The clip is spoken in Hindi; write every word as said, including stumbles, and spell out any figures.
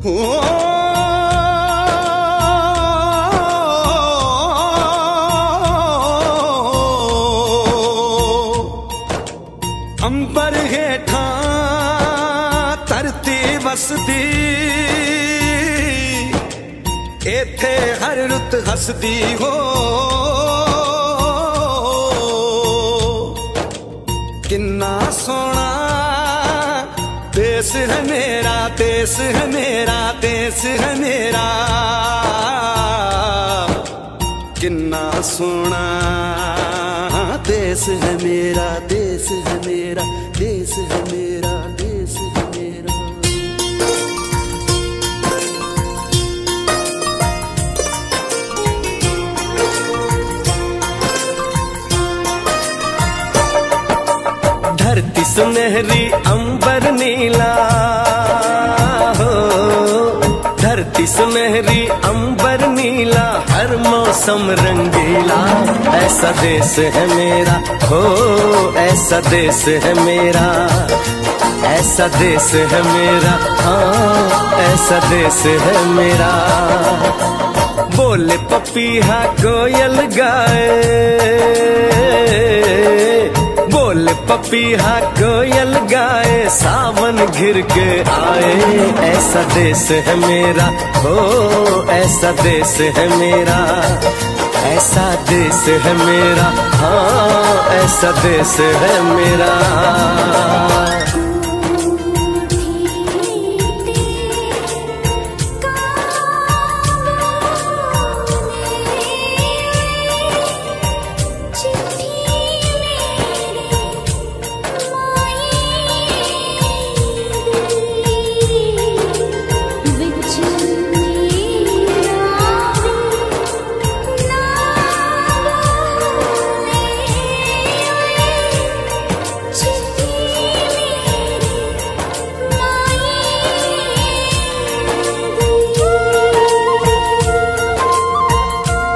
अंबर हेठा धरती वसदी, एथे हर रुत हसदी हो। किन्ना सोना देश है मेरा, देश है मेरा, देश है मेरा। किन्ना सोना देश है मेरा, देश है मेरा, देश है मेरा, देश है मेरा। धरती सुनहरी अंबर नीला हो, धरती सुनहरी अंबर नीला, हर मौसम रंगीला। ऐसा देश है मेरा हो, ऐसा देश है मेरा, ऐसा देश है मेरा, हाँ ऐसा देश है मेरा। बोले पपीहा कोयल गाए, बोले पपीहा कोयल गाए, सावन घिर के आए। ऐसा देश है मेरा हो, ऐसा देश है मेरा, ऐसा देश है मेरा, हाँ ऐसा देश है मेरा।